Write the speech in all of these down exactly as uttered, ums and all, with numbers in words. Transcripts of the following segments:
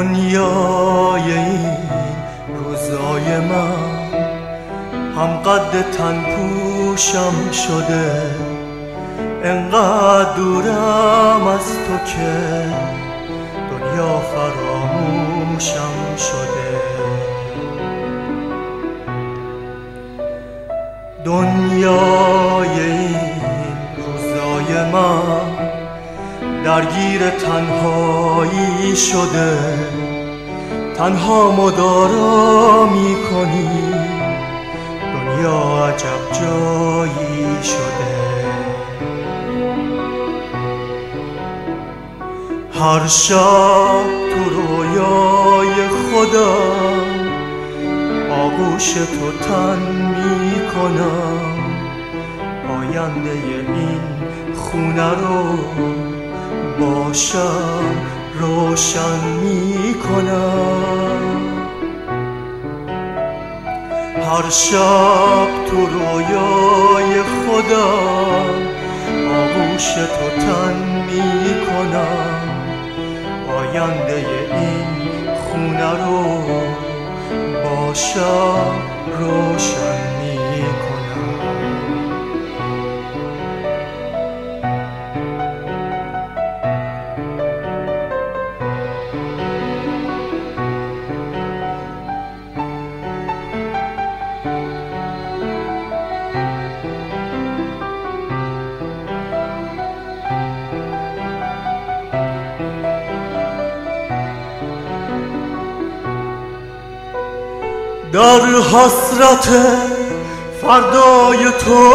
دنیای این روزای من هم قد تن پوشم شده، انقدر دورم از تو که دنیا فراموشم شده. دنیای این روزای من درگیر تنهایی شده، تنها مدارا می کنی، دنیا عجب جایی شده. هر شب تو رویای خدا آغوش تو تن می کنم، آینده این خونه رو باشم روشن می کنم. هر شب تو رویای خدا آغوش تو تن می کنم، آینده این خونه رو باشم روشن می کنم. در حسرت فردای تو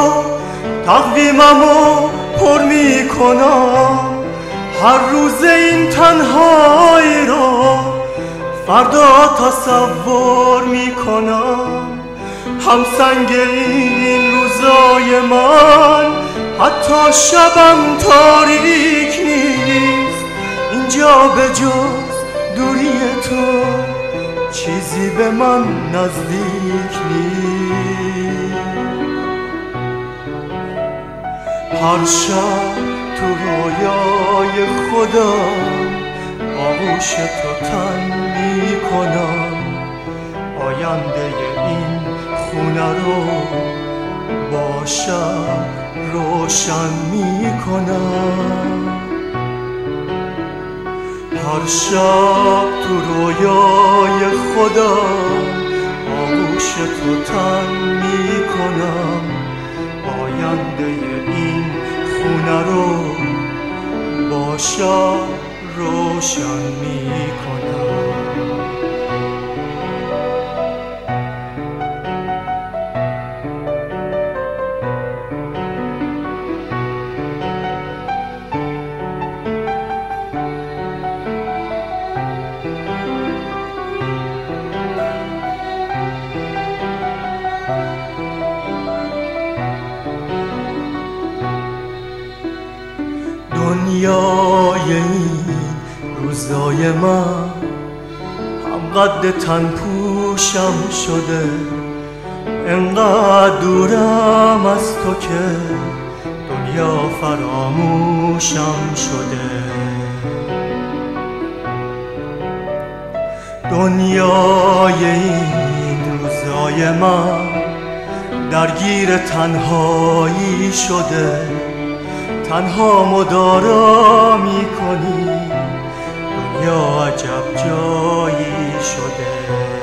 تقویممو پر می کنم، هر روز این تنهایی رو فردا تصور می کنم. همسنگ این روزای من حتی شبم تاریک نیست، اینجا به جز دوری تو چیزی به من نزدیک نیست. هر شب تو رویای خدا آغوش تو تن می کنم، آینده این خونه رو باشم روشن می کنم. هر شب تو رویای خدا آغوش تو تن می کنم، آینده این خونه رو باشم روشن می کنم. دنیای این روزای من هم قد تن پوشم شده، انقدر دورم از تو که دنیا فراموشم شده. دنیای این روزای من درگیر تنهایی شده، تنها مدارا می کنی، دنیا عجب جایی شده.